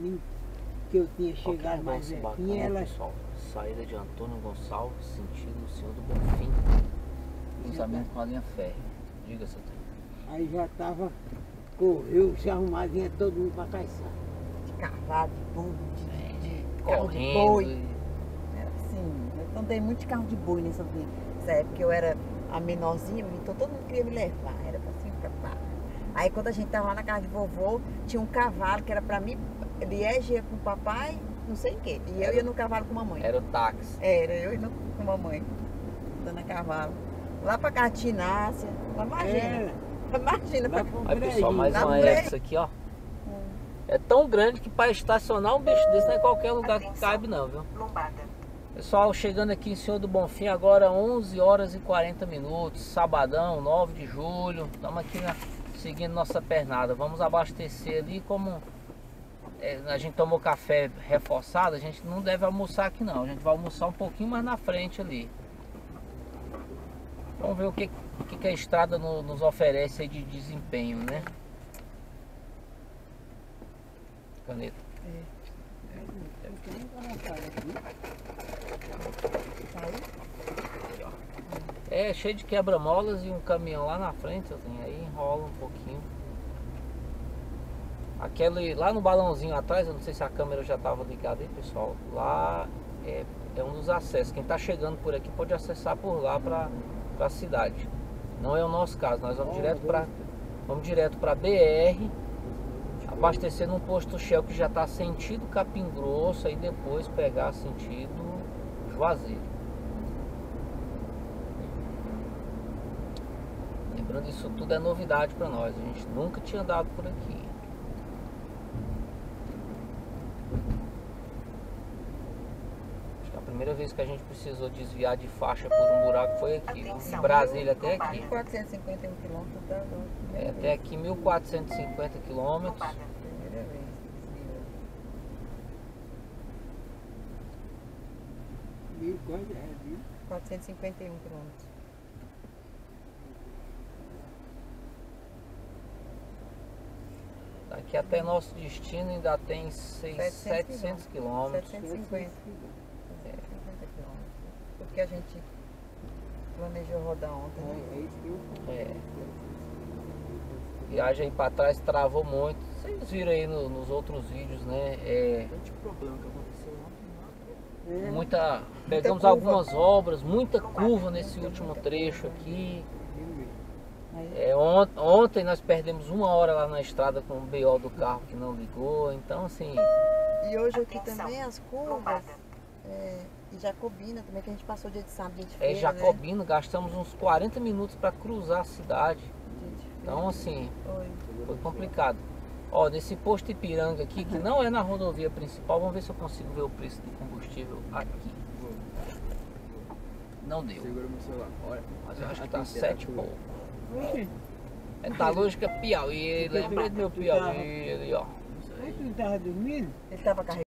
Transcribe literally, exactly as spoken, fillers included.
assim que eu tinha chegado mais velhinha, ela... pessoal. Saída de Antônio Gonçalves, sentido Senhor do Bonfim. Cruzamento com a linha férrea. Diga, seu tempo. Aí já tava, correu, se arrumadinha todo mundo pra caçar. De cavalo, de burro, de, de, de carro de Correndo. boi. e- Era assim, eu andei muito de carro de boi nessa, nessa época, eu era a menorzinha, então todo mundo queria me levar, era pra cima e pra cá. Aí quando a gente tava lá na casa de vovô, tinha um cavalo que era pra mim, Liege ia com o papai, não sei o quê, e eu ia no cavalo com a mamãe. Era o táxi. Era, eu ia no- com a mamãe, andando a cavalo. Lá pra casa de Tinácia, imagina, É, imagina. lá Pra... pro Aí, pessoal, mais Lá uma no Ecos aqui, ó. É tão grande que para estacionar um bicho desse não é qualquer lugar que cabe não, viu? Pessoal, chegando aqui em Senhor do Bonfim agora onze horas e quarenta minutos, sabadão, nove de julho. Estamos aqui na, seguindo nossa pernada. Vamos abastecer ali como é, a gente tomou café reforçado, a gente não deve almoçar aqui não. A gente vai almoçar um pouquinho mais na frente ali. Vamos ver o que, o que que a estrada no- nos oferece aí de desempenho, né? Caneta. É cheio de quebra-molas e um caminhão lá na frente, assim, aí enrola um pouquinho. Aquele lá no balãozinho atrás, eu não sei se a câmera já estava ligada aí, pessoal. Lá é, é um dos acessos. Quem está chegando por aqui pode acessar por lá para a cidade. Não é o nosso caso, nós vamos direto para vamos direto para B R, abastecer num posto Shell que já está sentido Capim Grosso, aí depois pegar sentido Juazeiro. Lembrando, isso tudo é novidade para nós, a gente nunca tinha andado por aqui. Acho que a primeira vez que a gente precisou desviar de faixa por um buraco foi aqui, viu? De Brasília até aqui. quatrocentos e cinquenta e um quilômetros da É, até aqui mil quatrocentos e cinquenta quilômetros. primeira vez. mil, quase é, viu? quatrocentos e cinquenta e um quilômetros. Daqui até nosso destino ainda tem seiscentos, setecentos quilômetros. setecentos e cinquenta. setecentos e cinquenta quilômetros. Porque a gente planejou rodar ontem, né? É, é isso que eu falo. É. Viagem aí pra trás travou muito. Vocês viram aí no- nos outros vídeos, né? É, Tanto problema que aconteceu ontem. É, muita, pegamos curva. algumas obras, muita curva nesse último trecho aqui. viu mesmo. Aí, É, ont- ontem nós perdemos uma hora lá na estrada com o B O do carro que não ligou. Então assim, e hoje aqui também as curvas, é, e Jacobina também, que a gente passou dia de sábado, dia de é feira, Jacobino, gastamos uns quarenta minutos para cruzar a cidade. né? Dia de feira. Então assim, Foi. foi complicado. Ó, nesse posto Ipiranga aqui, que não é na rodovia principal, vamos ver se eu consigo ver o preço do combustível aqui. Não deu, Segura meu celular. Olha. mas eu acho que Aqui, tá sete e temperatura. pouco. Oxe, Metalúrgica Piauí, lembrei do meu Piauí ali, ó. oxe, não tava dormindo? Ele estava carregando.